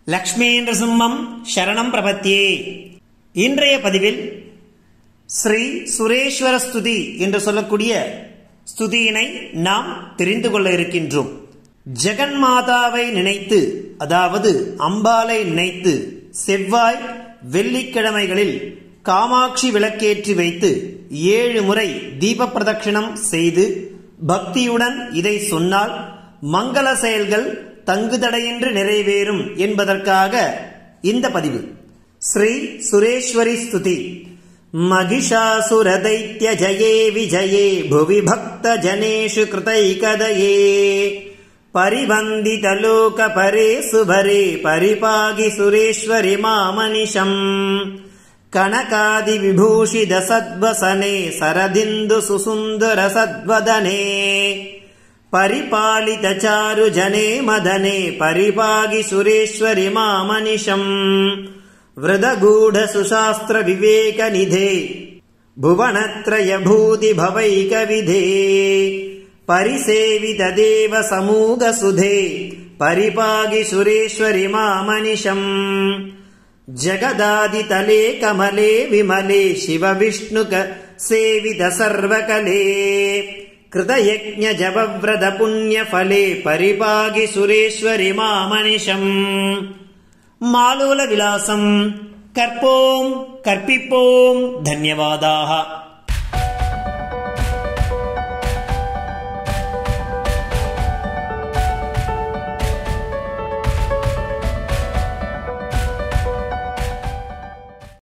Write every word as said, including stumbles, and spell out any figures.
லக்ஷ்மீ நிருசிம்மம் சரணம் பிரபத்யே. இன்றைய பதிவில் ஸ்ரீ சுரேஸ்வர ஸ்துதி என்று சொல்லக்கூடிய ஸ்துதியினை நாம் தெரிந்து கொள்ள இருக்கின்றோம். ஜெகன்மாதாவை நினைத்து, அதாவது அம்பாளை நினைத்து செவ்வாய் வெள்ளிக்கிழமைகளில் காமாட்சி விளக்கேற்றி வைத்து ஏழு முறை தீப பிரதட்சணம் செய்து பக்தியுடன் இதை சொன்னால் மங்கள செயல்கள் தங்குதடையின்றி நிறைவேறும் என்பதற்காக இந்த பதிவு. ஸ்ரீ சுரேஸ்வரி ஸ்துதி. மகிஷாசுர தைத்ய ஜயே விஜயே புவி பக்த ஜனேஷு கிருதைகதயே பரிவந்தித லோக பரே சுபரே பரிபாகி சுரேஸ்வரி மாமனிஷம் கனகாதி விபூஷித சத்வசனே சரதிந்து சுசுந்தர சத்வதனே பரிபாலித சாரு ஜனே மதனே பரிபாகி சுரேஸ்வரி மாமனிஷம் விரதகூட சுசாஸ்திர விவேக நிதே புவனத்ரய பூதி பவைக விதே பரிசேவித தேவ சமூக சுதே பரிபாகி சுரேஸ்வரி மாமனிஷம் ஜகதாதி தலே கமலே விமலே சிவ விஷ்ணுக சேவித சர்வகலே கிருதயஜ்ஞ ஜபவ்ரத புண்ணிய ஃபலே பரிபாகி சுரேஸ்வரி மாமனிஷம். மாலோல விலாசம் கற்போம் கற்பிப்போம். தன்யவாதாக.